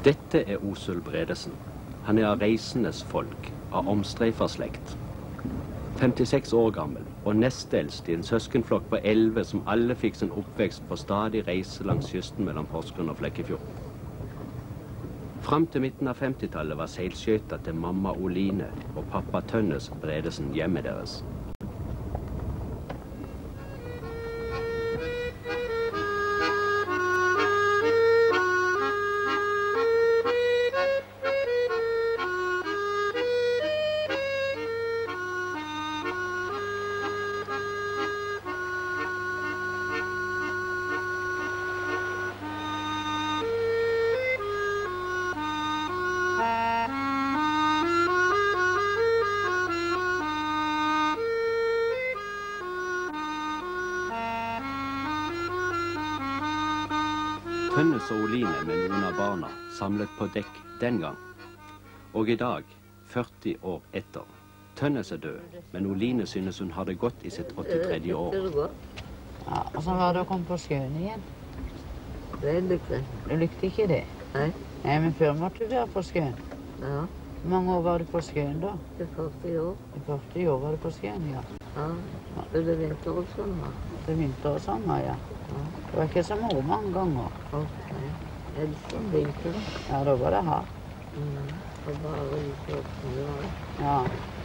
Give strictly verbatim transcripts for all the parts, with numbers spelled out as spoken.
Dette er Osul Bredesen. Han er av reisendes folk, av omstreiferslekt. femtiseks år gammel, og nesteldst i en søskenflokk på elleve som alle fikk sin oppvekst på stadig reise langs kysten mellom Porsgrunn og Flekkefjord. Fram til midten av femtitallet var seilskøyta til mamma Oline og pappa Tønnes Bredesen hjemmet deres. Tønnes og Oline med noen av barna samlet på dekk den gang. Og i dag, førti år etter. Tønnes er død, men Oline synes hun har det godt i sitt åttitredje år. Ja, og så var det å komme på sjøen igjen. Det likte jeg. Du likte ikke det? Nei. Nei, men før måtte du være på sjøen. Ja. Hvor mange år var du på sjøen da? I førti år. I førti år var du på sjøen, ja. Ja. Både vinter og sommer. Det er vinter og sommer, ja. Ja. Det var ikke så moro mange ganger. Ok. Helst om vinteren. Ja, da var det hardt. Mm. Og bare i kroppen, ja. Ja.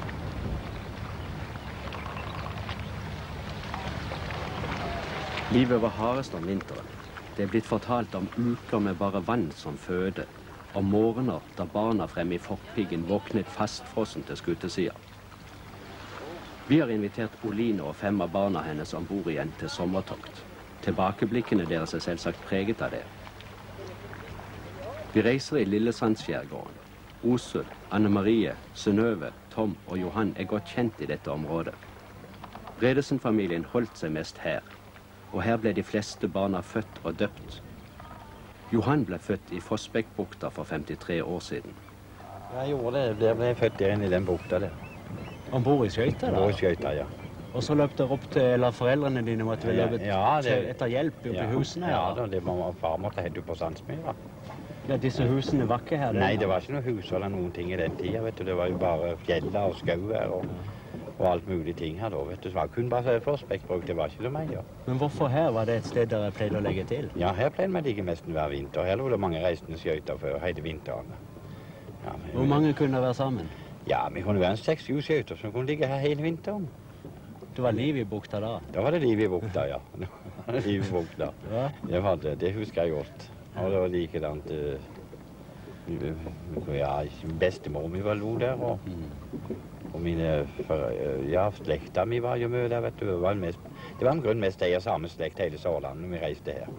Livet var hardest om vinteren. Det er blitt fortalt om uker med bare vann som føde, om morgener da barna fremme i forpiggen våknet fastfrossen til skutesida. Vi har invitert Oline og fem av barna hennes ombord igjen til sommertokt. Tilbakeblikkene deres er selvsagt preget av det. Vi reiser i Lillesandsskjærgården. Osul, Anne Marie, Synnøve, Tom og Johan er godt kjent i dette området. Bredesen-familien holdt seg mest her, og her ble de fleste barna født og døpt. Johan ble født i Fossbekkbukta for femtitre år siden. Jeg gjorde det. Jeg ble født inn i den bukta der. Ombord i skøyta da? Ombord i skøyta, ja. Og så løp dere opp til, eller foreldrene dine måtte vel løpe ja, det, etter hjelp oppe ja, i husene? Ja, da, det var far måtte hente på Sandsmyra. Ja, disse husene var ikke her? Nei, det var ikke noe hus eller noen ting i den tida, vet du. Det var jo bare fjellet og skauer og, og alt mulig ting her da, vet du. Det var kun bare Fossbekkbruk, det var ikke noe mer, ja. Men hvorfor her var det et sted dere pleide å legge til? Ja, her pleide vi ligge nesten hver vinter. Her lå det mange reisende skøyter før hele vinteren. Ja, men, Hvor mange kunne være sammen? Ja, vi kunne være en seks-sju skøyter som kunne ligge her hele vinteren. Det var liv i bukta da? Da var det liv i bukta, ja. Det var liv i bukta. Ja. Det var det, det husker jeg godt. Og det var likedant, uh, ja, bestemor mi var lo der, og, og mine, for, ja, slekta mi var jo mye der, vet du. Det var, mest, det var en grunn mest jeg og samme slekt hele Sørlandet når vi reiste her.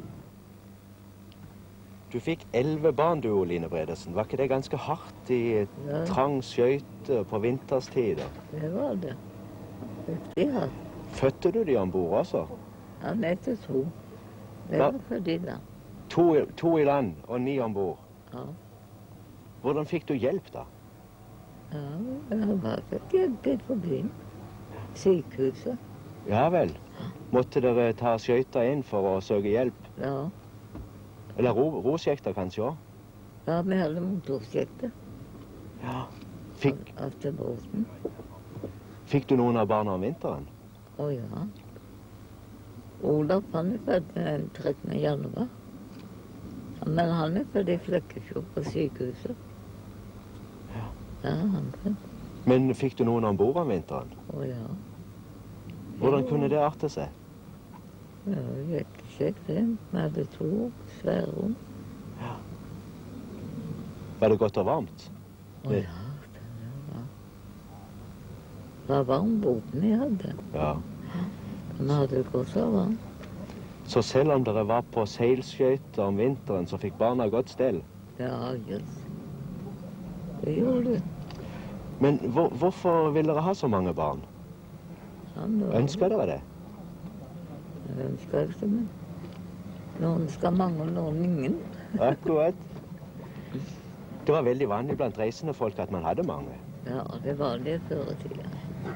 Du fikk elleve barn, du, Oline Bredesen. Var ikke det ganske hardt i Ja. trang skøyte på vinterstider? Det var det. Riktig hardt. Fødte du de ombord også? Ja, nettopp to. Det Ja. var fordi da. To, to i land og ni ombord. Ja. Hvordan fikk du hjelp da? Ja, jeg var fikk hjelp litt på byen. Sykehuset. Ja vel. Måtte dere ta skøyta inn for å søke hjelp? Ja. Eller ro, rosjekter kanskje også? Ja, vi hadde motorsjekter. Ja. Fikk, Etter båten. fikk du noen av barna om vinteren? Å ja. Olaf, han er født med trettende januar. Men han er født i Flekkefjord på sykehuset. Ja. Ja, han er født. Men fikk du noen ombord om vinteren? Å ja. Hvordan kunne det arte seg? Ja, jeg vet ikke. Det. Vi hadde to svære rom. Ja. Var det godt og varmt? Å ja, det var Det var varm båten vi hadde. Ja. Vi hadde godt og varmt. Så selv om dere var på seilskøyter om vinteren, så fikk barna godt stell? Ja, yes. Det gjorde det. Men hvor, hvorfor vil dere ha så mange barn? Han var Ønsker dere det? Jeg ønsker ikke, men noen skal mange, og noen ingen. Akkurat. Det var veldig vanlig blant reisende folk at man hadde mange. Ja, det var det før i tiden.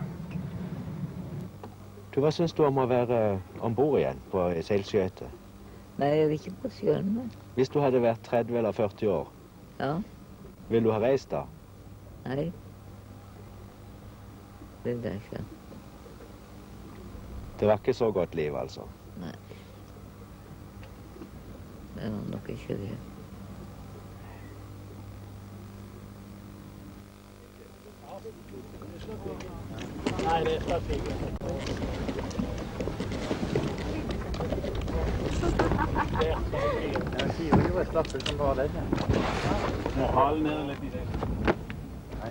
Du, hva syns du om å være ombord igjen på seilskøyter? Nei, jeg er ikke på sjøen, men Hvis du hadde vært tretti eller førti år, Ja. Vil du ha reist da? Nei. Det vil jeg ikke. Det var ikke så godt liv, altså? Nei. Det var nok ikke det. Nei, det slapp ikke. Jeg sier jo jeg slapp ut som bare den. Må halen ned litt i det. Nei.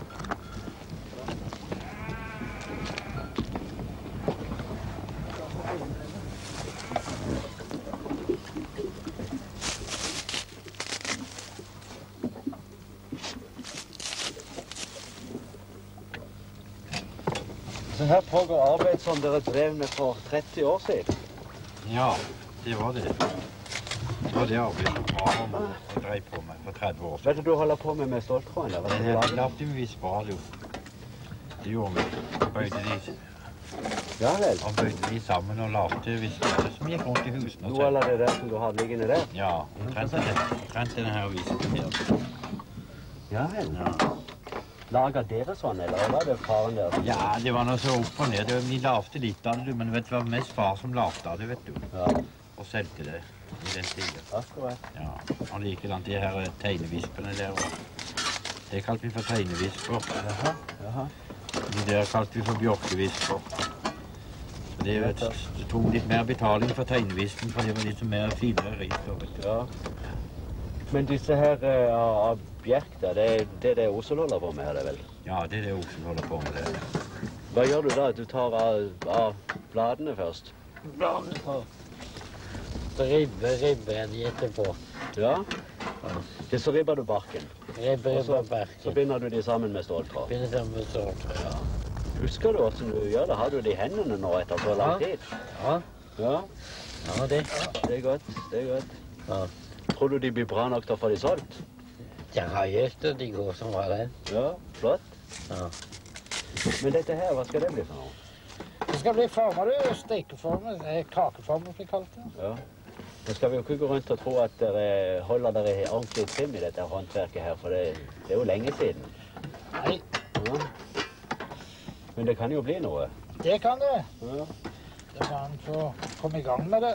Så her pågår arbeid som dere drev med for tretti år siden? Ja, det var det. Det var det arbeidet som faren drev på med for tretti år siden. Vet du du holder på med med ståltråden? Det her lagde vi visst bra, jo. Det gjorde vi. Og bøyde de, Ja vel. og bøyde de sammen og lagde vispen som gikk rundt i husene. og Noe av det der som du har liggende der? Ja, omtrent det- omtrent denne her vispen her. Ja vel. Lager dere sånn, eller var det faren der? Ja, det var noe så opp og ned. Det var- Vi lagde litt av det, men vet, det var mest far som lagde av det, vet du. Ja, Og solgte det i den tiden. akkurat. Ja, og likedan de her tegnevispene der. Og det kalte vi for tegnevisper. Jaha, jaha. De der kalte vi for bjørkevisper. Så det, vet, det tok litt mer betaling for tegnevispen, for det var litt mer finere ris. da, vet du. Ja. Men disse her eh, av bjerk der, det er det det Osel holder på med, er det vel? Ja, det er det Osel holder på med. det. Hva gjør du da? Du tar av, av bladene først? Bladene på. Så ribbe, ribbe er de etterpå. Ja. Det så ribber du barken. Ribbe, Og ribbe, så, så berken. binder du de sammen med ståltråd. Binder sammen med stål. Ja. Husker du hvordan du gjør det? Har du det i hendene nå etter så lang Ja. tid? Ja, Ja, ja det. det er godt. Det er godt. Ja. Tror du de blir bra nok til å få de solgt? Ja, just det. De går som var det. Ja, flott. Ja. Men dette her, hva skal det bli for noe? Det skal bli former, du. Stekeformer. Eh, Kakeformer, blir kalt det. Ja. Nå skal vi jo ikke gå rundt og tro at dere holder dere ordentlig trim i dette håndverket her, for det, det er jo lenge siden. Nei, Ja. Men det kan jo bli noe. det kan det. Ja. Det må han få komme i gang med det.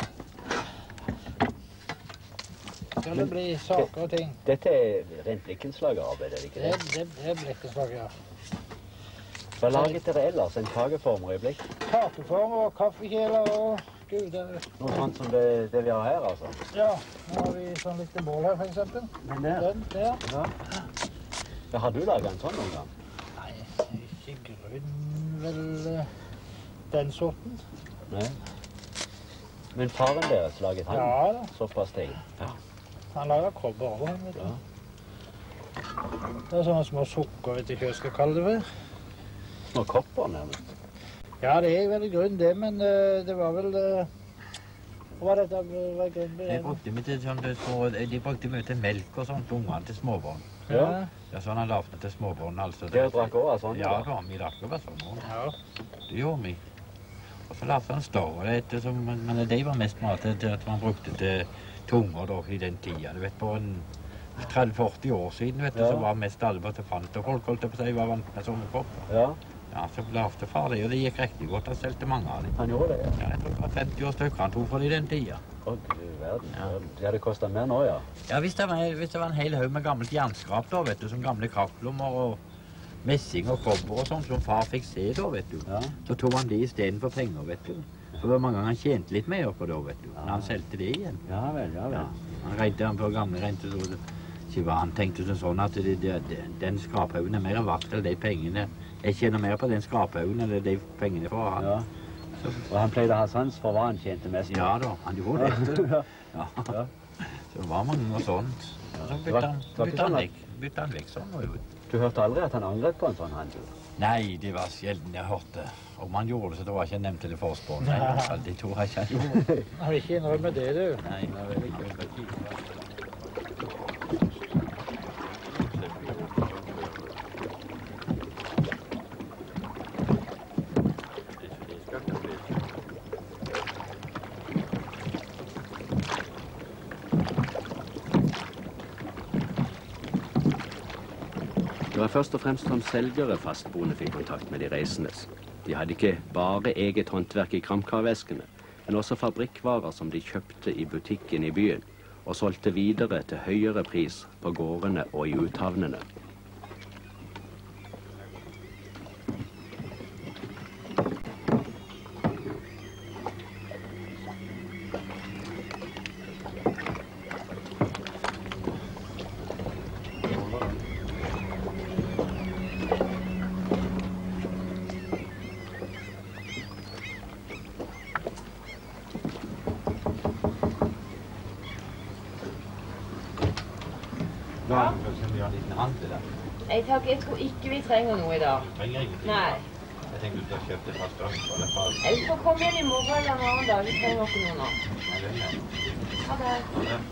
Skal det bli saker og ting. Dette er rent blikkenslagerarbeid, er det ikke Det, det? det, det blir ikke slag, ja. Hva laget dere ellers? En kakeformer i blikk? Kakeformer og kaffekjeler og gud, det, Noe sånt som det, det vi har her, altså? ja. Nå har vi sånn lite bål her, for eksempel. Men der. Den der. Ja. Ja, har du laget en sånn noen gang? Nei, ikke grunn, vel, eh, den sorten. Nei. Men faren deres laget han Ja da. såpass ting? Han lager krabber også, han, vet du. Ja. Det er sånne små sukker, vet ikke hva jeg skal kalle det for. Små kopper nærmest. Ja, det er vel i grunnen det, men eh, det var vel... eh, hva var dette var grunnen De det? brukte vi til, sånn, det små, de brukte mye til melk og sånt, ungene til småbarn. Ja. Ja, sånn han lagde til småbarn, altså. Dere drakk også av sånn? Ja, da, vi drakk over sånn. og Ja. Det gjorde vi. Og så lagde han større, det, det som, men det var mest mat til at man brukte til tunger da, i den tida. Du vet, på en tretti førti år siden, vet du, Ja. så var mest alle til fant, og folk holdt på seg, var vant med sånne kopper. Ja, Ja, så lagde far det, og det gikk riktig godt. Han stelte mange av dem. han gjorde det, ja. Ja, jeg tror det var femti år stykker han tok for det i den tida. Å, du verden. Ja. Det hadde kostet mer nå, ja. Ja, hvis det, var, hvis det var en hel haug med gammelt jernskrap da, vet du, som gamle kraftplommer og messing og kobber og sånt, som far fikk se da, vet du, Ja. så tog han det i stedet for penger, vet du. For det var mange ganger han tjente litt mer på det, vet du, Ja. når han selte det igjen. Ja vel, ja Ja. vel. Han regnet han på gamle rente, så det ikke var, han tenkte som sånn at det, det, det, den skraphaugen er mer verdt enn de pengene. Jeg tjener mer på den skraphaugen enn de pengene for han. Ja. Og han pleide å ha sans for hva han tjente mest. Ja da, han gjorde det. Ja. Ja. Ja. Så det var mange og sånt. Og så Det bytte var- han, det var ikke bytte han sånn at- vekk, bytte han vekk sånn. Og jo. Du hørte aldri at han angret på en sånn handel? Nei, det var sjelden jeg hørte. Om han gjorde det, så tror jeg ikke jeg nevnte det forspånd. Nei, i hvert fall, det tror jeg ikke han gjorde. Jeg vil ikke innrømme det, du. Nei, det var vel ikke veldig tidlig. var først og fremst som selgere fastboende fikk kontakt med de reisende. De hadde ikke bare eget håndverk i kramkarveskene, men også fabrikkvarer som de kjøpte i butikken i byen, og solgte videre til høyere pris på gårdene og i uthavnene. Ja. Vi har en liten handel der. Jeg, takk, jeg tror ikke vi trenger noe i dag. Trenger ingenting. Nei. Jeg tenkte du skulle kjøpe det fra strøm eller fra... Jeg får komme igjen i morgen eller en annen dag. Vi trenger ikke noe nå. Nei, det er det. Ha det. Ha det.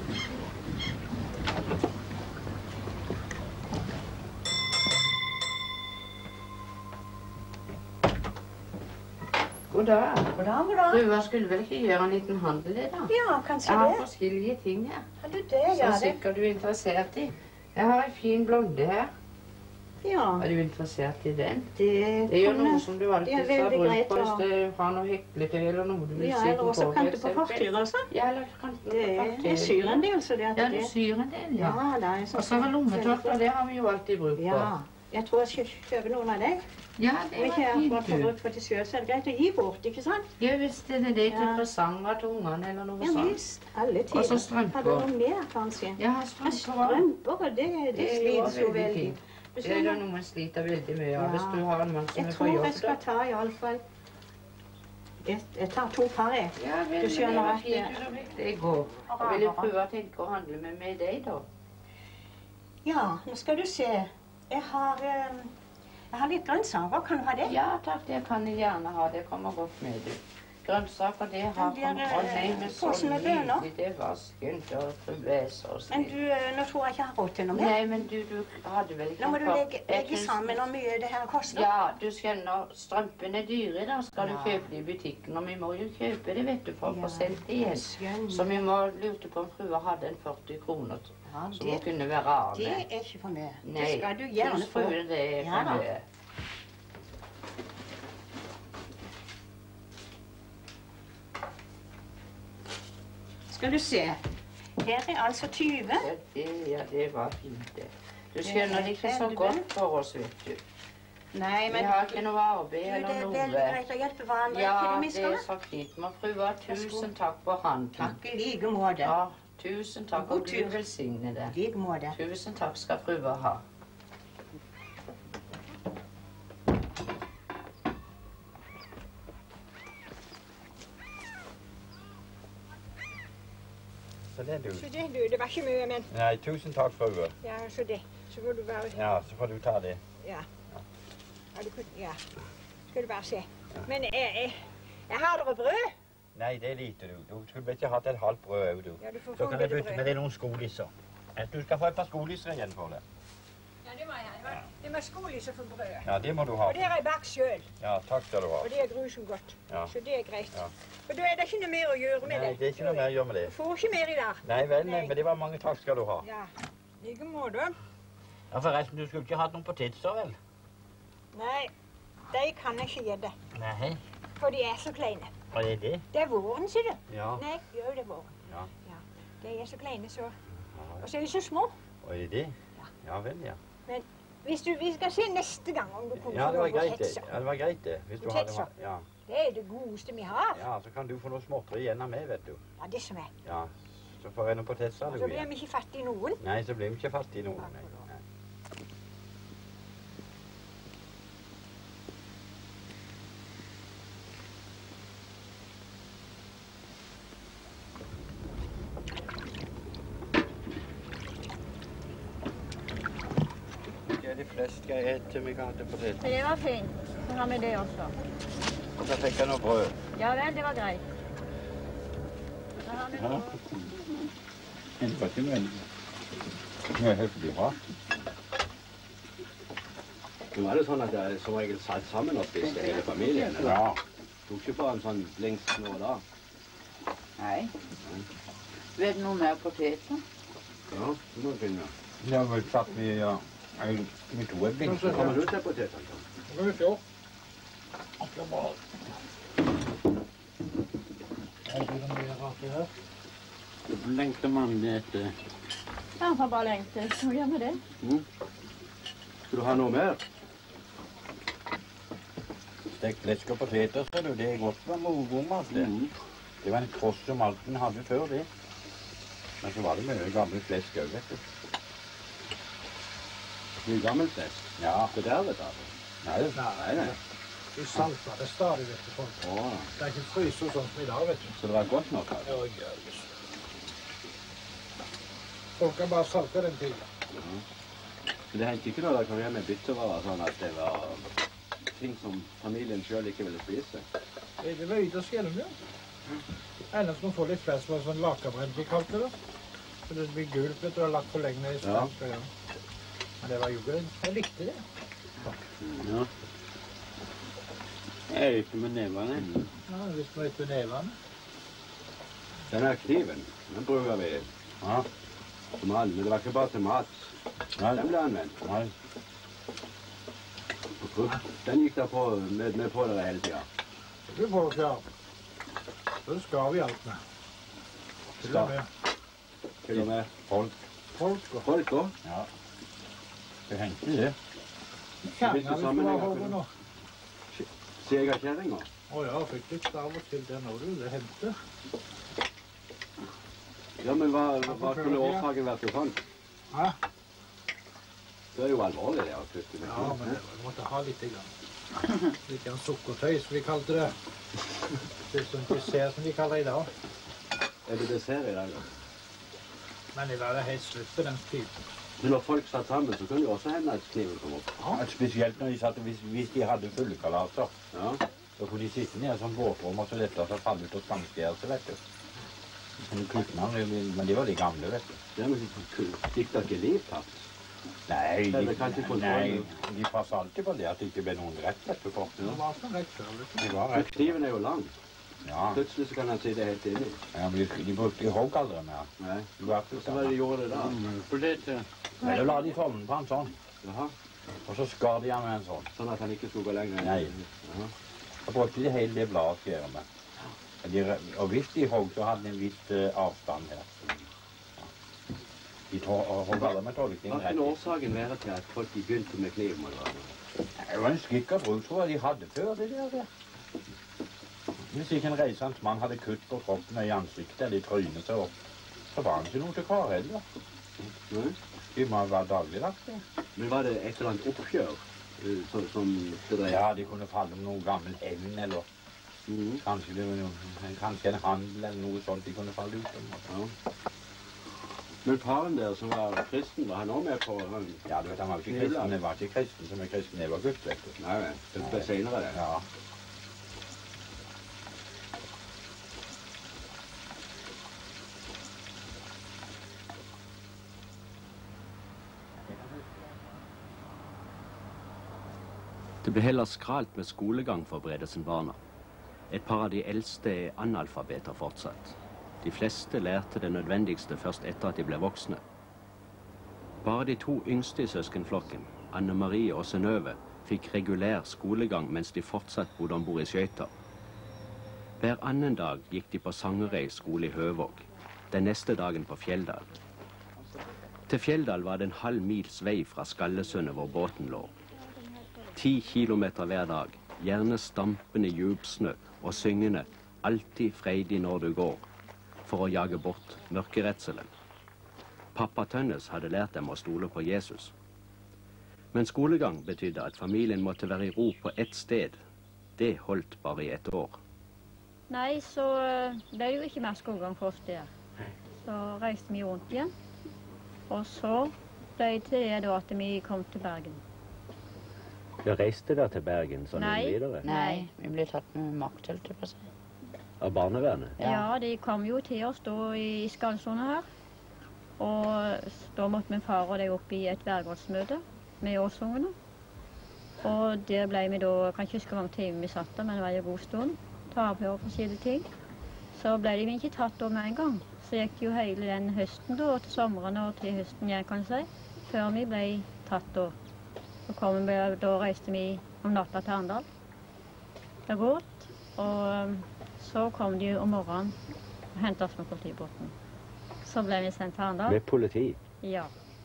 God dag. God dag, god dag. Frua skulle vel ikke gjøre en liten handel i dag? Ja, kanskje Jeg har det. forskjellige ting her, Har du det? som Ja, det. sikkert du er interessert i. Jeg har en fin blonde her. Ja, Er du interessert i den? det Det er jo kunne- noe som du alltid det er har veldig bruk greit for å- hvis du har noe hekletøy eller noe du vil Ja, sy eller på. også for kante på eksempel. fortyr og sånn. Ja, eller kante på Det er, fortyr. jeg syr en del, så det at Ja, du det... syr en del, ja. Ja, det er sånn. Og så har lommetørklær, det har vi jo alltid bruk Ja, for. jeg tror jeg skal kjøpe noen av deg. Ja, Om det ikke var jeg fint, akkurat får du. bruk for det selv, så er det greit å gi bort, ikke sant? Ja, hvis det er det til Ja. presanger til ungene eller noe Ja, sånt. visst. Alle Og så tider. strømper. Har du noe mer, kanskje? Jeg har Ja, strømper også. strømper, og det, det Det er jo sliter jo veldig veldig. fint. Du Det er skjønner, jo noe man sliter veldig mye av Ja. hvis du har en mann som jeg er på tror jobb. jeg skal ta i alle fall... Jeg, jeg tar to par, jeg. Ja, vel, Du skjønner det var at fint, det- du vet det går. Jeg vil jo prøve å tenke å handle med, med deg, da. Ja, nå skal du se. Jeg har, eh, jeg har litt grønnsaker. Kan du ha det? Ja takk, det kan jeg gjerne ha. Det kommer godt med, du. Grønnsaker, det har Men det er, kommet. Å nei, men så posen med bønner. nydelig. Det var skjønt og fruveser og Men snill. du, eh, nå tror jeg ikke jeg har råd til noe mer. Nei, men du, du hadde vel ikke Nå må du en legge, Jeg legge synes- sammen hvor mye det her koster. Ja, du skjønner, strømpene er dyre, da skal Ja. du kjøpe det i butikken. Og vi må jo kjøpe det, vet du, for å Ja, få sendt det igjen. skjønner. Så vi må lurte på om frua hadde en førti kroner, Ja, som hun det, kunne være av det med. er ikke for mye. Det Nei, skal du gjerne synes få. fruen det er Ja for da. mye. Skal du se. Her er altså tyve. Ja, det, ja, det var fint, det. Du Det skjønner er det ikke så veldig godt for oss, vet du. Nei, Vi men har ikke noe arbeid du, det eller er noe. veldig greit å hjelpe hverandre. Ja, ikke det vi det er skal? så fint. Men frua, tusen takk for handelen. Takk i like måte. Ja, tusen takk, God og tur. Gud velsigne det. I like måte. Tusen takk skal frua ha. Så det er du. Så det, du, det var ikke mye, men Nei, tusen takk, frue. ja, så det. Så får du bare, Ja, så får du ta det. ja. Ja, du kunne, ja. Skal du bare se. Men jeg, jeg, jeg har dere brød. Nei, det er lite, du. Du skulle ikke hatt et halvt brød òg, du. Ja, du får Så få kan jeg litt bytte brød. med deg noen skolisser. Du skal få et par skolisser igjen for det. Ja, det må jeg. Det var- Det var skolis for brød. Ja, det må du ha. Og det har jeg bakt sjøl. Ja, takk skal du ha. Og det er grusomt godt. Ja. Så det er greit. Ja. Og da er det ikke noe mer å gjøre med Nei, det. det er ikke noe mer å gjøre med Du det. får ikke mer i dag. Nei vel, Nei. men det var mange takk skal du ha. Ja, i like måte. Ja, forresten, du skulle ikke hatt noen poteter, vel? Nei, de kan jeg ikke gjette. Nei. For de er så kleine. Hva er det? Det er våren, sier du. Ja. Nei, jo, det er våren. Ja. Ja, de er så kleine, så. Og så er de så små. Og er det det? Ja vel, ja. Hvis du, vi skal se neste gang om du kunne Ja, få det var lov å greit det. hetse. Ja, det var greit det. Hvis du Potetser. hadde ja. Det er det godeste vi har. ja, så kan du få noe småtteri igjen av meg, vet du. Ja, det som er. Ja, så får jeg noen poteter Og du så blir igjen. vi ikke fattige noen. Nei, så blir vi ikke fast i noen. Nei. Nei. Det er de fleste jeg eter med gatepoteter. Det var fint. Så har vi det også. Og så fikk jeg noe brød. Ja vel, det var greit. Så har vi Ja. Det var ikke noe noe høflig bra. Nå var det sånn at jeg som regel satt sammen og spiste hele familien. Eller? Ja. Tok ikke bare en sånn lengst nå og da. Nei. Vet du noe mer poteter? Ja, det må du finne. Det har vel satt vi, ja. Nei, vi to er blink. Så kommer du til potetene. Nå kan vi se. Det er bra. Er det noe mer rart i her? Lengter man etter... Han har bare lengtet. Hva gjør med det? Mm. Skal du ha noe mer? Stekt flesk og poteter, ser du. Det er godt med morgommer. Det. Mm. det var en kross som Alten hadde før det. Men så var det mye gammel flesk også, vet du. Mye gammel flesk? Ja. Det der, vet du? Nei, Nei, nei. Vi salter det stadig, vet du, folk. Åh. Det er ikke fryser sånn som i dag, vet du. Så det var godt nok, altså? Ja, gøy. Folk kan bare salte den til. Mm. Så det hendte ikke når det kom hjem med byttevarer, sånn at det var ting som familien selv ikke ville spise? Det var ytterst gjennom, ja. Ellers må få litt flesk med sånn lakabrent, vi kalte det. Så det blir gult, vet du, og lagt for lenge i spansk. Ja. Men det var jo gøy. Jeg likte det. Ja. Jeg er ikke med nevene. Ja, hvis man er ikke med nevene. Denne kniven, den bruker vi. Ja. Som all, men det var ikke bare til mat. Nei. Den ble anvendt. Nei. Den gikk der på, med, med på dere hele tiden. Du får oss, ja. Så skal vi alt med. Til og med. Til og med Folk. Folk og folk også. Ja. Det hendte det. kjerringer vi skulle ha hodet nå. Segerkjerringer? Å ja, fikk litt av og til det nå, du. Det hendte. Ja, men hva, hva skulle årsaken vært til sånn? Ja. Det er jo alvorlig det å kutte med. Ja, men vi måtte ha litt i gang. Litt grann sukkertøy, som vi kalte det. Det er sånn dessert som vi kaller det i dag. Er det dessert i dag, da? Men det var det helt slutt på den typen. Men når folk satt sammen, så kunne det også hende at kniven kom opp. Ja. Spesielt når de satt, hvis, hvis de hadde fullekalaser. Ja. Så kunne de sitte nede som båtrom og så dette, så falle ut og skamskjære seg, vet du. Men de var de gamle, vet du. Det er jo fikk da ikke liv tatt. Nei, de, Det kan ikke nei, de passet alltid på det at det ikke ble noen rett, vet du. For. Det var sånn rett før, vet du. De var Men rett. kniven er jo lang. Ja. Plutselig så kan han sitte helt inni. Ja, de, de brukte hogg aldri mer. Nei. Du vet jo Så hva de gjorde det da? For det til. Nei, da la de sånn på han sånn. Jaha. Og så skar de han med en sånn. Sånn at han ikke skulle gå lenger. Nei. Jaha. Da brukte de hele det bladet å skjære med. De, og hvis de hogg, så hadde de en viss uh, avstand her. Ja. De hogg aldri med tolkning. Hva kan årsaken være til at folk begynte med kniv? Må det være? Det var en skikk og bruk, tror jeg de hadde før det der. Hvis ikke en reisende mann hadde kutt på kroppen og i ansiktet eller i trynet, så, så var han ikke noe til kar heller. Nei. De må være dagligdags. Ja. Men var det et eller annet oppgjør eh, så, som det dreide? Ja, de kunne falle om noe gammel evn, eller Mhm. kanskje, det var noe, kanskje en handel eller noe sånt de kunne falle ut om. Ja. Men faren der som var kristen, var han også med på han? Ja, du vet, han var ikke kristen, han var ikke kristen som er kristen, jeg var gutt, vet du. Nei, nei. Det ble senere det. Ja. Det ble heller skralt med skolegang for Bredesen-barna. Et par av de eldste er analfabeter fortsatt. De fleste lærte det nødvendigste først etter at de ble voksne. Bare de to yngste i søskenflokken, Anne Marie og Synnøve, fikk regulær skolegang mens de fortsatt bodde om bord i skøyter. Hver annen dag gikk de på Sangerøy skole i Høvåg, den neste dagen på Fjelldal. Til Fjelldal var det en halv mils vei fra Skallesundet hvor båten lå. Ti kilometer hver dag, gjerne stampende djupsnø og syngende «Alltid freidig når du går», for å jage bort mørkeredselen. Pappa Tønnes hadde lært dem å stole på Jesus. Men skolegang betydde at familien måtte være i ro på ett sted. Det holdt bare i ett år. Nei, så ble det jo ikke mer skolegang for oss der. Så reiste vi rundt igjen. Og så ble det det da at vi kom til Bergen. Ja, reiste der til Bergen sånn Nei. videre? Nei, vi ble tatt med makt, holdt jeg på å si. Av barnevernet? Ja. ja, de kom jo til oss da i Skalsona her. Og da måtte min far og de opp i et vergerådsmøte med årsungene. Og der ble vi da, jeg kan ikke huske hvor mange timer vi satt der, men det var jo god stund. Ta avhør og forskjellige ting. Så ble de ikke tatt da med en gang. Så gikk det jo hele den høsten da, til sommeren og til høsten, jeg kan si, før vi ble tatt da. Så kom vi, da reiste vi om natta til Arendal. Det er godt. Og så kom de om morgenen og hentet oss med politibåten. Så ble vi sendt til Arendal. Med politi? Ja.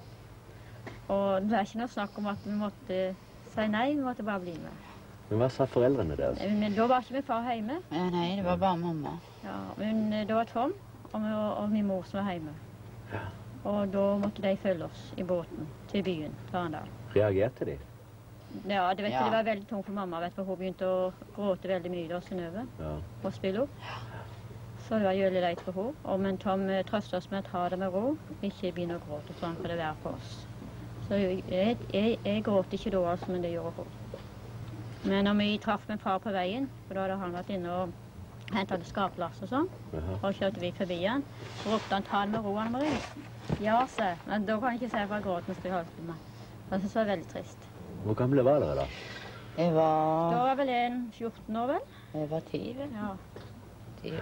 Og det er ikke noe snakk om at vi måtte si nei, vi måtte bare bli med. Men hva sa foreldrene deres? Men da var ikke min far hjemme. Ja, nei, det var bare mamma. Ja, men det var Tom og, mi, og min mor som var hjemme. Ja. Og da måtte de følge oss i båten til byen, til Arendal. Reagerte de? Ja, det, vet Ja. du, det var veldig tungt for mamma, vet du, for hun begynte å gråte veldig mye da, Synnøve, Ja. og spille opp. Så det var veldig leit for henne. Og, men Tom eh, trøstet oss med å ta det med ro, ikke begynne å gråte, sånn for det være for oss. Så jeg, jeg, jeg, jeg gråt ikke da, altså, men det gjorde hun. Men når vi traff med far på veien, for da hadde han vært inne og hentet skarplass og sånn, Jaha. og kjørte vi forbi han, så ropte han, ta det med ro, Anne Marie. Ja, se. Men da kan jeg ikke si for jeg gråt mens jeg holdt på meg. Jeg synes det var veldig trist. Hvor gamle var dere da? Jeg Da var, var vel en fjorten år, vel? jeg var ti, vel? Ja. Ti.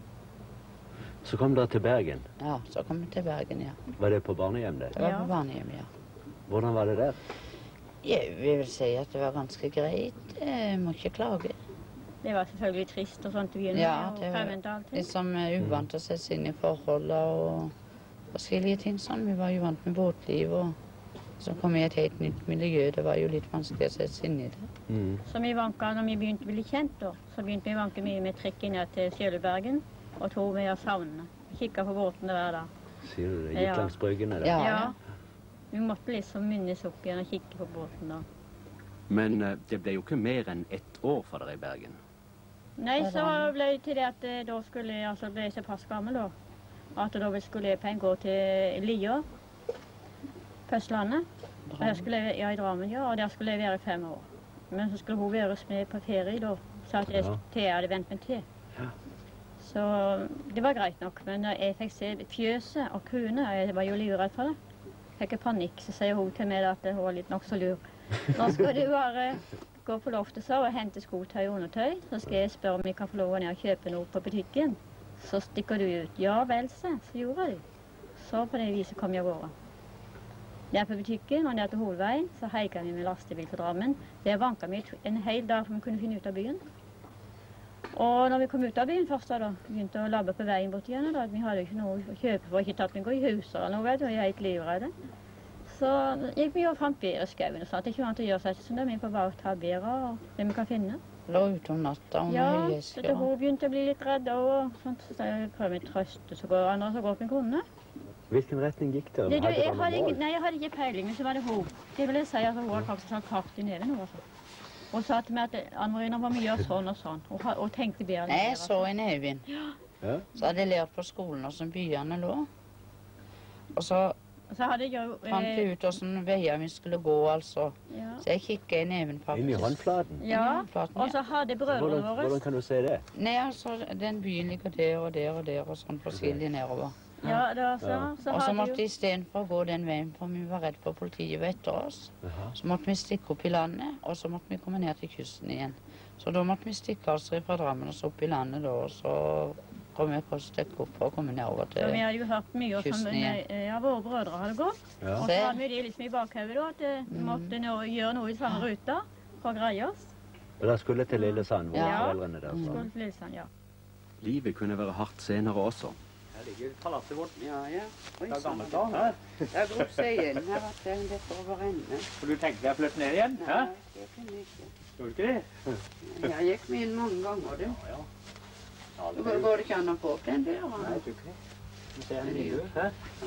Så kom dere til Bergen. Ja, så kom vi til Bergen, ja. Var det på barnehjem det? Det var Ja. på barnehjem, ja. Hvordan var det der? Jeg vil si at det var ganske greit. Jeg må ikke klage. Det var selvfølgelig trist og sånt til byen. Ja, og det var fremmed og allting. liksom eh, uvant å sette seg inn i forholdene og forskjellige ting sånn. Vi var jo vant med båtliv, og så kom vi i et helt nytt miljø. Det var jo litt vanskelig å sette seg inn i det. Mm. Så vi vanka, når vi begynte å bli kjent da, så begynte vi å vanke mye med trikken ned til Sjølebergen, og tog med oss savnene. Kikket på båtene hver dag. Sier du det? Gikk Ja. langs bryggene der? Ja. Ja. Vi måtte liksom minnes opp igjen og kikke på båten da. Men eh, det ble jo ikke mer enn ett år for dere i Bergen. Nei, så ble det til det at eh, da skulle jeg, altså ble jeg såpass gammel da, at da skulle jeg på en gå til Lier, på Østlandet. Og der skulle jeg, ja, i Drammen, ja, og der skulle jeg være i fem år. Men så skulle hun være med på ferie da, så at jeg, Ja. til jeg hadde vent meg til. Ja. Så det var greit nok, men når jeg fikk se fjøset og kuene, og jeg var jo livredd for det, fikk jeg panikk, så sier hun til meg at hun var litt nok så lur. Nå skal du bare gå på loftet så og hente skotøy og undertøy, så skal jeg spørre om jeg kan få lov å ned og kjøpe noe på butikken. Så stikker du ut. Ja vel, se, så gjorde jeg det. Så på det viset kom jeg av gårde. Ned på butikken og ned til hovedveien, så heiket vi med lastebil til Drammen. Der vanket vi en hel dag for vi kunne finne ut av byen. Og når vi kom ut av byen først da, begynte å labbe på veien bort igjen, da, vi hadde jo ikke noe å kjøpe for, ikke tatt noe i huset eller noe, vet du, og jeg er helt livredde. Så gikk vi og fant bedre i skauen og sånn, at det ikke var noe til å gjøre seg sånn, vi får bare ta bedre og det vi kan finne. Lå ute om natta om Ja, høye så esker. det, hun begynte å bli litt redd og sånt, så jeg prøvde å trøste så godt, andre så godt vi kunne. Hvilken retning gikk dere? Det, du, Hadde jeg dere hadde noe ikke, mål? nei, jeg hadde ikke peiling, men så var det hun. Det vil jeg si at hun hadde faktisk sånn krafт i neven nå, altså. Hun sa til meg at Anne-Marina var mye gjøre sånn og sånn, og, ha- og tenkte bedre. Nei, jeg så en Eivind. Ja. Så hadde jeg lært på skolen hvordan byene lå. Og så Så hadde jeg jo... fant vi Eh, ut hvordan veier vi skulle gå, altså. ja. Så jeg kikket i neven faktisk. Inn i håndflaten? Ja, håndflaten, og så hadde brødrene Hvordan, våre... hvordan kan du se det? Nei, altså, den byen ligger der og der og der og sånn forskjellig nedover. Ja, da, så, Ja. så Og så hadde måtte jo... vi istedenfor å gå den veien, for vi var redd for politiet var etter oss. Jaha. Så måtte vi stikke opp i landet, og så måtte vi komme ned til kysten igjen. Så da måtte vi stikke oss fra Drammen og så opp i landet da, og så kom vi på å stikke opp for å komme nedover Så vi til... hadde jo hørt mye om Kysten igjen. ja, våre brødre hadde gått. Ja. Og så hadde vi det liksom i bakhodet da, at eh, vi måtte nå, gjøre noe i samme ruta for å greie oss. Og dere skulle til Lillesand, hvor Ja. foreldrene deres var. Skål for Lillesand, ja. Livet kunne være hardt senere også. Her ligger palasset vårt. Ja, ja. Oi, Det er sånn. gammelt da, hæ? Jeg dro seg igjen her at det er for å renne. For du tenkte deg å flytte ned igjen, hæ? Nei, det kunne jeg ikke. Gjorde du ikke det? Jeg gikk med inn mange ganger, du. Ja, ja. Ja, Så går det ikke an å få opp den der? Nei, da? jeg tror ikke det. Du ser en vindu, hæ?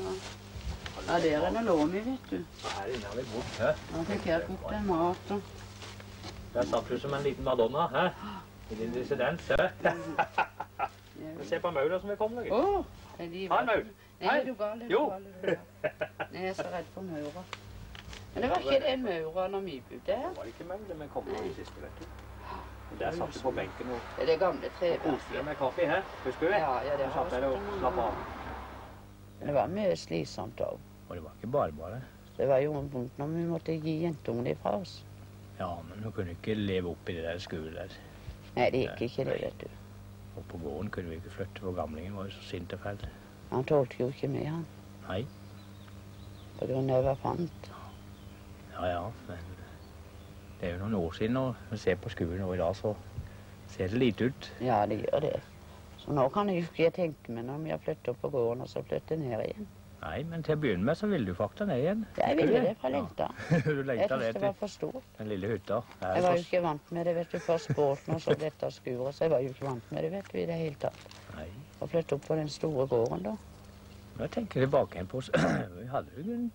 Ja, der er det lån i, vet du. Her inne har vi bort, hæ? Da fikk jeg kokt en mat og... Der satt du som en liten Madonna, hæ? I din dissidens, hæ? Se på Maula som vi kom, Løgge. Åh, det er de... Ha en Maul. Nei, er du gal, er du Jo. gal, er du gal. Nei, jeg er så redd for maura. Men det var ikke det maura når vi bodde her. Det var ikke Maula, men kom nå i siste, vet du. Der satt du på benken og Det er det gamle koste treverket. deg med kaffe, hæ? Husker du det? Ja, ja, det Der har satt jeg og slapp av. Men det var mye slitsomt også. Og det var ikke bare bare. Det var jo vondt når vi måtte gi jentungen ifra oss. Ja, men hun kunne ikke leve opp i det der skuret der. Nei, det gikk ikke det, vet du. Og på gården kunne vi ikke flytte, for gamlingen var jo så sint og fæl. Han tålte jo ikke med han. Nei. På grunn av hva fant. Ja, ja. Men det er jo noen år siden, og når vi ser på skolen nå i dag, så ser det lite ut. Ja, det gjør det. Så nå kan jeg ikke tenke meg når vi har flyttet opp på gården og så flyttet ned igjen. Nei, men til å begynne med så ville du faktisk ned igjen. Jeg ville det fra lengta. Ja. Du lengta jeg synes det det var for stort. Den lille hytta. Jeg var jo ikke vant med det, vet du, først båten og så dette skuret, så jeg var jo ikke vant med det, vet du, i det hele tatt. Nei. Og flyttet opp på den store gården da. Når jeg tenker tilbake igjen på oss, vi hadde jo en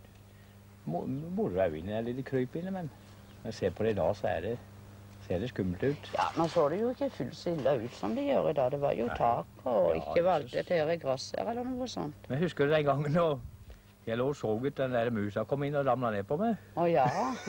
moro inne, en lille kryp inne, men når jeg ser på det i dag, så er det, ser det skummelt ut. Ja, nå så det jo ikke fullt så ille ut som det gjør i dag. Det var jo tak og Ja, ikke valgt et her i gress her eller noe sånt. Men jeg husker den gangen da jeg lå og så ut den der musa kom inn og ramlet ned på meg. Å ja.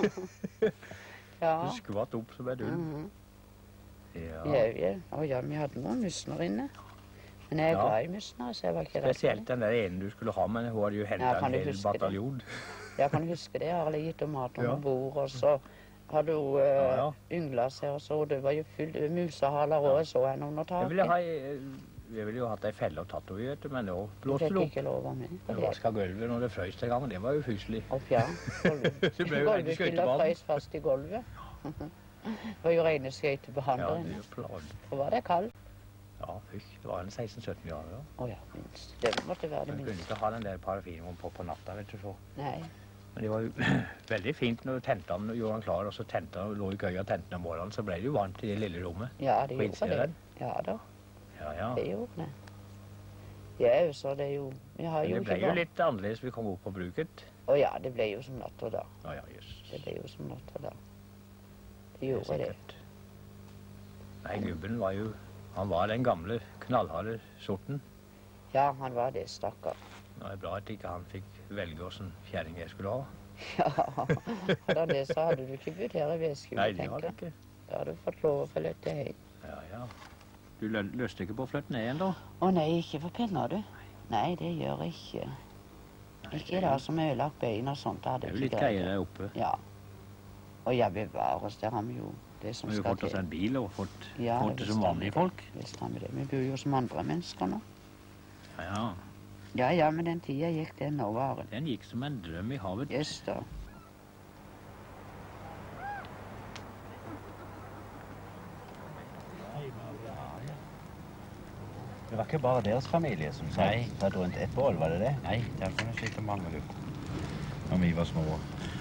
Ja. Du skvatt opp som en dull. Mhm. Ja. Ja, ja. Å ja, vi hadde noen musner inne. Men jeg er Ja. glad i musner, så jeg var ikke redd for det. Spesielt den der ene du skulle ha, men hun hadde jo Ja, hentet kan en du hel huske det? bataljon. Jeg kan huske det. Jeg har gitt henne mat Ja. om bord, og så hadde hun uh, Ja, ja. ynglet seg, og så det var jo fullt musehaler, og jeg så henne under Jeg ville, taket. ha, jeg ville jo hatt ei felle og tatt henne i, vet du, men nå Hun blåste fikk det opp. ikke lov av meg. Jeg vasket gulvet når det frøs den gangen, det var jo fyselig. Og ja, gulvet. Det ble jo rene Gulvfylla skøytebanen. frøs fast i gulvet. Det var jo rene skøytebaner Ja, det inne. er jo plan. Og var det kaldt? Ja, fy, det var en seksten sytten grader. Ja. Å ja, minst. Det måtte være det Men kunne minste. ikke ha den der parafineren på på natta, vet du så. Nei. Men det var jo veldig fint når du tente den og gjorde den klar, og så tente den og lå i køya og tente den om morgenen, så ble det jo varmt i det lille rommet. Ja, det På gjorde innsiden det. der. Ja da, Ja, ja. det gjorde det. Ja, så det er jo Vi har Men jo det ble ikke jo bare... litt annerledes vi kom opp på bruket. Å ja, det ble jo som natt og dag. Ja, ja, jøss. Det ble jo som natt og dag. Det Det er gjorde det. sikkert. Nei, gubben var jo, han var den gamle, knallharde sorten. Ja, han var det, stakkar. Det var bra at ikke han fikk velge hvordan kjæring jeg skulle ha. Ja, hadde han det, så hadde du ikke bodd her i Veskuen, Nei, det tenker hadde jeg. ikke. Da hadde du fått lov å få flytte hjem. Ja, ja. Du lø- løste ikke på å flytte ned igjen da? Å nei, ikke for penger, du. Nei, det gjør jeg ikke. Ikke i dag som er ødelagt bein og sånt. Det hadde Det er jeg jo litt ikke greid. greier der oppe. Ja. Og ja, bevares, der har vi jo det som Vi har jo skal fått oss en bil og fått, Ja, fått det visst som har vi vanlige det. folk. Visst har vi det. Vi bor jo som andre mennesker nå. Ja, ja. Ja, ja, men den tida gikk den nå, Varen. Den gikk som en drøm i havet. Yes, da. Det var ikke bare deres familie som satt, Nei. satt rundt et bål, var det det? Nei, der kunne jeg sitte mange, du. Når vi var små.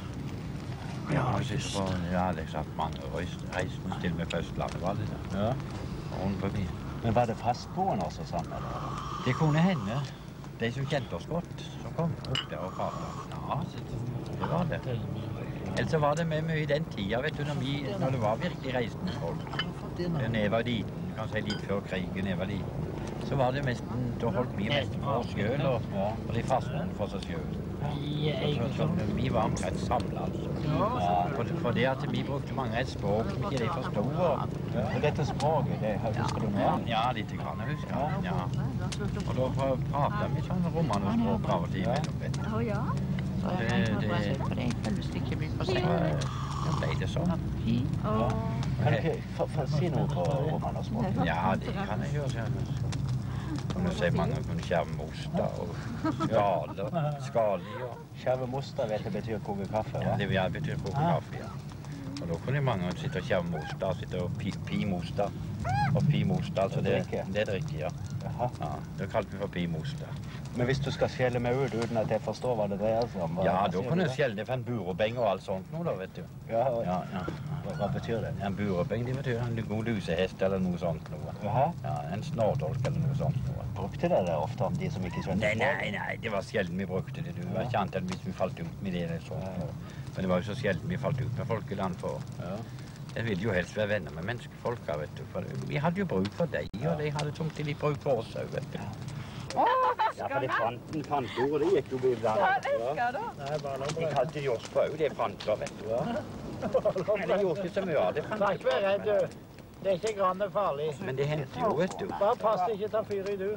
Ja, vi sitter på, ja, det satt mange og reiste reiste til med på Østlandet, var det der. Ja. Rundt forbi. Men var det fastboende også sammen? Eller? Det kunne hende. De som kjente oss godt, som kom opp der og pratet. Ja, det var det. Ellers så var det med mye i den tida, vet du, når, vi, når det var virkelig reisende folk. Når jeg var liten, du kan si litt før krigen jeg var liten, så var det mest, da holdt vi mest for oss selv, og, og de fastboende for seg selv. Så, så, så vi var omtrent samlet, altså. Ja, for, for det at vi brukte mange et språk som ikke de forstod. Og, Og dette språket, det husker du mer? ja, litt grann, jeg husker. Ja. Og da pra- pratet vi sånn romanspråk av og til imellom, vet du. Å ja. Så Det- jeg kan det- bare se på det. Jeg føles ikke blir for Så sent. eh, da ble det sånn. Å. Kan du ikke få- få si noe på romanerspråk? Ja, det kan jeg gjøre. Så. Kunne si mange kunne skjerme moster og skaler, skali og... Skjerve moster vet jeg betyr koke kaffe, Ja, va? det vil betyr koke kaffe, ja. Og da kunne mange sitte og skjerme moster, sitte og pi, pi moster. Og pi moster, altså det, Drikke? det er drikke, ja. Jaha. Ja, det kalte vi for pi moster. Men hvis du skal skjelle meg ut uten at jeg forstår hva det dreier seg om, hva, Ja, hva da sier kunne du jeg skjelle det for en burebeng og alt sånt nå da, vet du. Ja, og- Ja, ja. Hva, hva betyr det? En burebeng, det betyr en god lusehest eller noe sånt noe. Jaha. Ja, en snardolk eller noe sånt noe. Brukte dere det ofte om de som ikke skjønte Nei, nei, nei, det var sjelden vi brukte det. Det var ikke annet enn hvis vi falt ut med det eller sånt. Men det var jo så sjelden vi falt ut med folk i land for. Ja. Jeg ville jo helst være venner med menneskefolka, vet du. For vi hadde jo bruk for deg, og de hadde samtidig litt bruk for oss òg, vet du. Ja, for det fanten, fantordet, det gikk jo i blant. Ja. De kalte de oss for òg, det fanter, vet du. Men de gjorde ikke så mye av det. fant Vær jeg. ikke redd, du. Det er ikke grann farlig. Men det hendte jo, vet du. Bare pass deg ikke ta fyr i, du.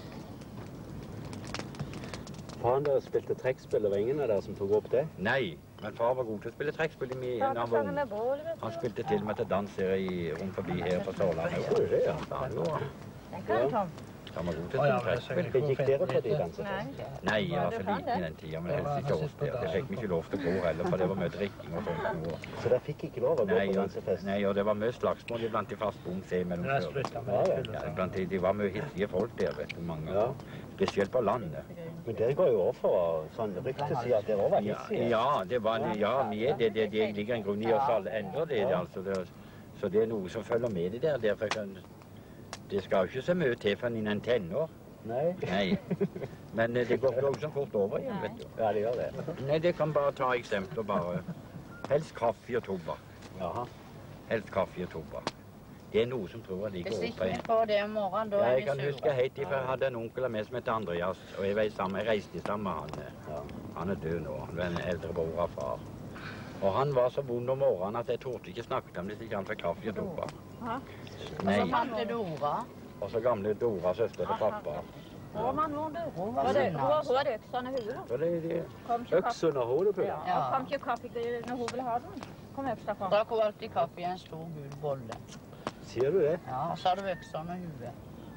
Faren deres spilte trekkspill, og var ingen av dere som tok opp det? Nei, men far var god til å spille trekkspill i mye da han var ung. Han spilte til og med til dans her i, rundt forbi her på Sørlandet. Gjorde du det, ja? Ja, det var- Ja. Han var god til Å, ja, å men jeg spille ser trekk. ikke Gikk dere på de Nei. dansefestene? Nei, jeg var så liten i den tiden, men helst ikke ofte. Det fikk vi ikke lov til å gå heller, for det var mye drikking og sånt. Og... Så dere fikk ikke lov å gå Nei, på og, dansefest? nei, og det var mye slagsmål iblant de faste unge se mellom Men jeg før. slutta med Ja, det. ja. skulle Ja, jeg iblant de, de var mye hissige folk der, vet du, mange. Ja. Spesielt på landet. Men dere går jo over for sånn rykte sier at dere også var Ja, hissige. ja, det var, ja, vi er det, det, det ligger en grunn i oss alle enda det, altså. Det, så det er noe som følger med det der. Derfor kan, det skal jo ikke så mye til for en innen tenår. Nei? Nei. Men eh, det går jo også fort over igjen, vet du. Ja, det gjør det. Nei, det kan bare ta eksempler, bare. Helst kaffe og tobakk. Jaha. Helst kaffe og tobakk. Det er noe som tror jeg ligger Hvis over ikke på vi en. får det om morgenen, da Ja, er jeg kan vi huske sure. helt ifra jeg hadde en onkel av meg som heter Andreas, og jeg, var i sammen, jeg reiste sammen med han. eh. Ja. Han er død nå, han var en eldre bror av far. Og han var så vond om morgenen at jeg torde ikke snakke om det hvis ikke han fikk kaffe og tobakk. Og Nei. så fant jeg Dora. Og så gamle Dora, søster til pappa. Hvor var hun, du? Hun Var var det, sinna. hun var- hun hadde øksa under hodet. Så det, det, Kom ikke kaffe. Øks under hodet på deg? Ja, og kom ikke kaffe når hun ville ha den. Kom øksa på. Drakk hun alltid kaffe i en stor gul bolle. Sier du det? Ja, og så hadde hun øksa under huet.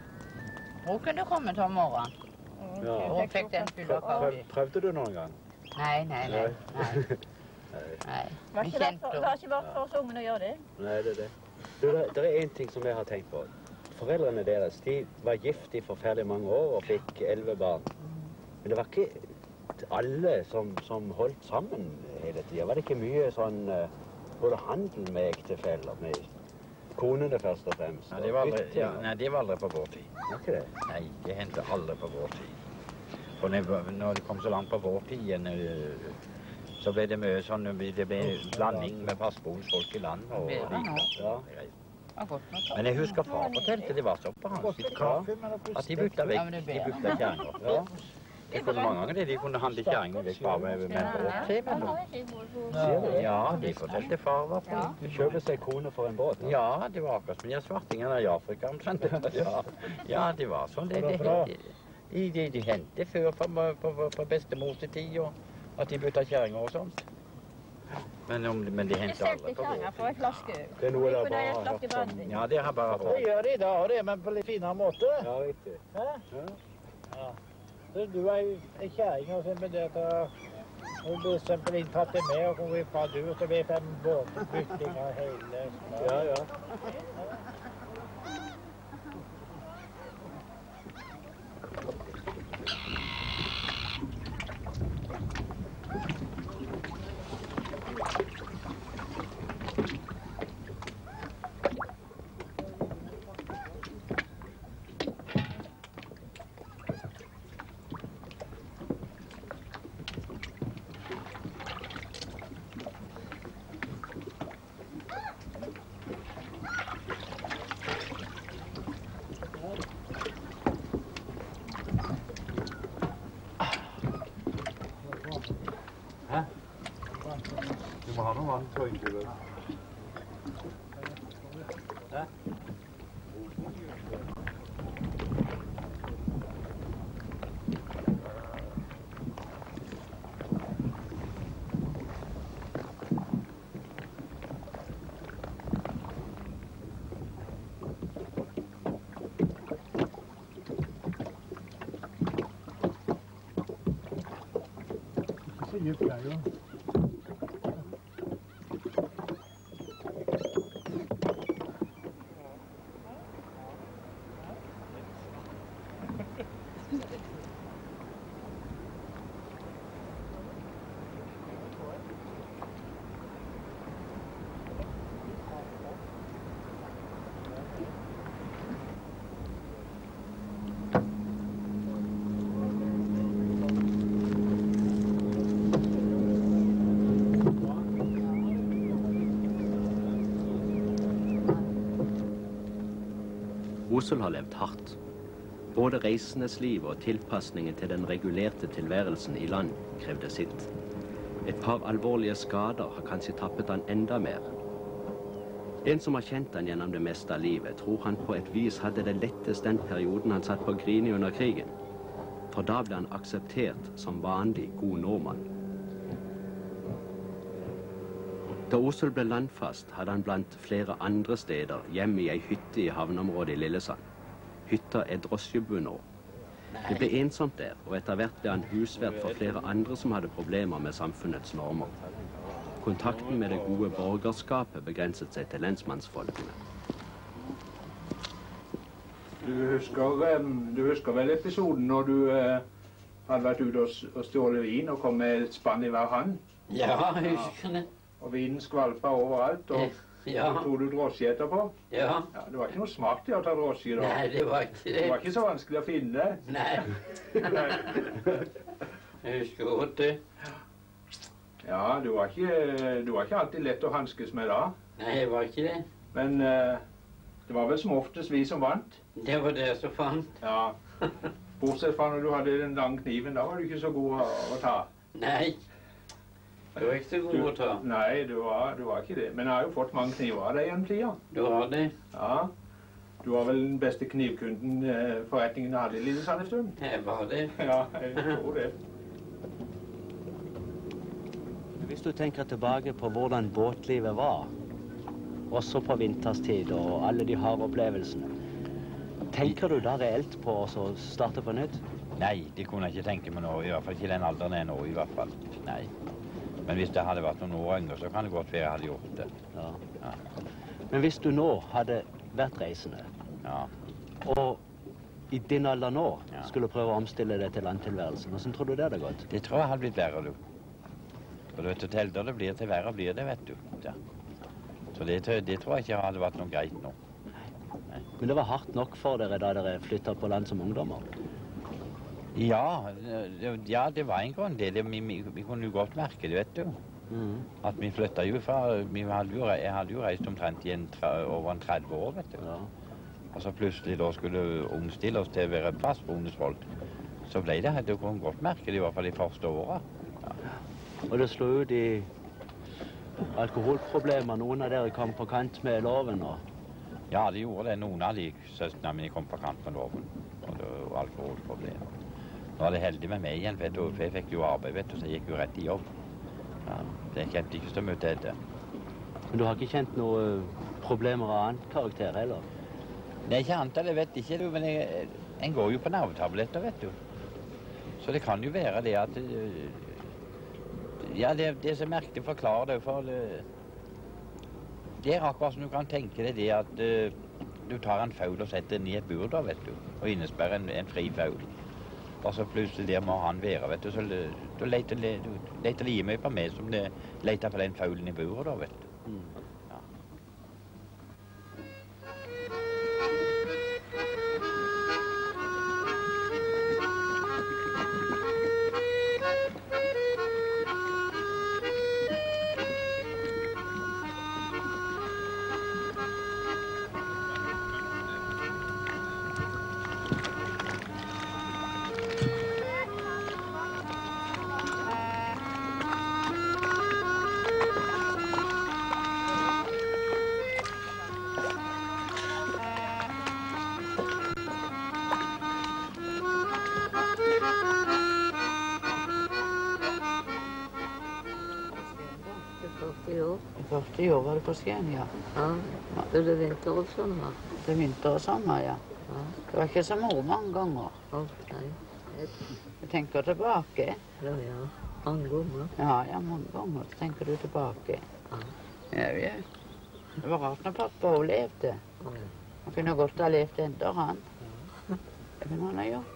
Hun kunne komme til om morgenen. Ja. Og hun fikk den full av Prøv, kaffe. prøvde du noen gang? Nei, nei, nei. nei. Nei. Det var Vi ikke verdt kjente for- det henne. var ikke verdt for oss ungene å gjøre det. Nei, det er det. Du, det, det er en ting som jeg har tenkt på. Foreldrene deres, de var gift i forferdelig mange år og fikk elleve barn. Men det var ikke alle som, som holdt sammen hele tiden. Var det ikke mye sånn, eh, både handel med ektefeller, med konene først og fremst? ja, det var aldri, bytting, ja, og- nei, det var aldri på vår tid. Var ikke det? Nei, det hendte aldri på vår tid. For når, når det kom så langt på vår tid igjen, øh, så ble det mye sånn, det ble blanding med passbondsfolk i land og Det ble det nå. like. Ja. Det var godt nok. Men jeg husker far fortalte, det var så på hans sitt krav, at de bytta Ja, vekk, men det de ber bytta kjerner. Ja. Det kunne mange ganger det, de kunne handle kjerringene vekk bare med, med en båt til mellom. Sier du det? Ja, de fortalte far var på. Kjøpe seg kone for en båt? Ja, det var akkurat som de svartingene i Afrika, omtrent. Ja, ja, det var sånn. Det, det, det, de, de, de hendte før på, på, på, på bestemors tid, og at de bytta kjerringer og sånt. Men, om, men de Jeg hendte solgte aldri på kjerringa vår for en flaske øl. Det er noe dere Kunne bare jeg har slakt i hørt om. brennevin. Ja, det har jeg bare Det hørt. gjør de i dag, og det, men på litt finere måte. Ja, riktig. Hæ? Ja. Ja. Så du er jo en kjæring, og så med det at hun blir eksempel inntatt til meg, og hun vil fra du, og så blir fem båter bytting av hele Ja, ja. Du må ha noe vann, tror jeg ikke. Så dypt er det jo. Osel har levd hardt. Både reisendes liv og tilpasningen til den regulerte tilværelsen i land krevde sitt. Et par alvorlige skader har kanskje tappet han enda mer. En som har kjent han gjennom det meste av livet, tror han på et vis hadde det lettest den perioden han satt på Grini under krigen. For da ble han akseptert som vanlig god nordmann. Da Osel ble landfast, hadde han blant flere andre steder hjemme i ei hytte i havneområdet i Lillesand. hytta er drosjebu nå. Det ble ensomt der, og etter hvert ble han husvert for flere andre som hadde problemer med samfunnets normer. Kontakten med det gode borgerskapet begrenset seg til lensmannsfolkene. Du husker, du husker vel episoden når du eh, hadde vært ute og stjålet vin og kom med et spann i hver hand? Ja, jeg husker det. Og vinen skvalpa overalt, og ja. Så tog du drosje etterpå? Ja. Ja. Det var ikke noe smart i å ta drosje da? Nei, det var ikke det. Det var ikke så vanskelig å finne? Nei. Jeg husker godt det. Ja, du var, ikke, du var ikke alltid lett å hanskes med da. Nei, jeg var ikke det. Men uh, det var vel som oftest vi som vant? Det var det som fant. Ja. Bortsett fra når du hadde den lange kniven, da var du ikke så god å, å ta. Nei. Du var ikke så god du, å ta. Nei, du var, du var ikke det. Men jeg har jo fått mange kniver av deg gjennom tida. Du har det? Ja. Du var vel den beste knivkunden eh, forretningen hadde i Lillesand en stund? Jeg var det. Ja, jeg tror det. Hvis du tenker tilbake på hvordan båtlivet var, også på vinterstid og alle de harde opplevelsene, tenker du da reelt på å starte på nytt? Nei, det kunne jeg ikke tenke meg nå, i hvert fall ikke den alderen jeg er nå i hvert fall. Nei. Men hvis det hadde vært noen år yngre, så kan det godt være jeg hadde gjort det. Ja. Ja. Men hvis du nå hadde vært reisende, ja. og i din alder nå ja. skulle prøve å omstille deg til landtilværelsen, hvordan tror du det hadde gått? Det tror jeg hadde blitt verre, du. For du vet, til eldre det blir, til verre blir det, vet du. Ja. Så det, det tror jeg ikke hadde vært noe greit nå. Nei. Men det var hardt nok for dere da dere flyttet på land som ungdommer? Ja, det, ja, det var en grunn det. det vi, vi kunne jo godt merke det, vet du. Mm. At vi flyttet jo fra, vi hadde jo, jeg hadde jo reist omtrent i en, over en tretti år, vet du. Ja. Og så plutselig da skulle omstille oss til å være fastboende folk. Så ble det, det kunne godt merke det i hvert fall de første årene. Ja. Og det slo ut i alkoholproblemer, noen av dere kom på kant med loven og... Ja, det gjorde det. Noen av de søstrene mine kom på kant med loven. Og det var alkoholproblemer. Nå var det heldig med meg igjen, vet du, for jeg fikk jo arbeid, vet du, så jeg gikk jo rett i jobb. Ja, det kjente ikke så mye til det. Men du har ikke kjent noen problemer av annen karakter, heller? Nei, ikke annet, det vet ikke du, men jeg, en går jo på nervetabletter, vet du. Så det kan jo være det at... Ja, det, det som merkelig forklarer det, for det, det er akkurat som du kan tenke deg det at uh, du tar en faul og setter den i et bur da, vet du, og innesperrer en, en fri faul. Og så plutselig der må han være, vet du, så du leter det like mye på meg som det leter på den faulen i buret da, vet du. Mm. Ja. førti år var det på Skien, ja. Ja, det er vinter og sommer. Det er vinter og sommer, ja. Ja. Det var ikke så moro mange ganger. Å, nei. Jeg tenker tilbake. Ja, ja. Mange ganger. Ja, ja, mange ganger tenker du tilbake. Ja. Ja, ja. Det var rart når pappa overlevde. Ja. Han kunne godt ha levd enda, han. Det kunne han ha gjort.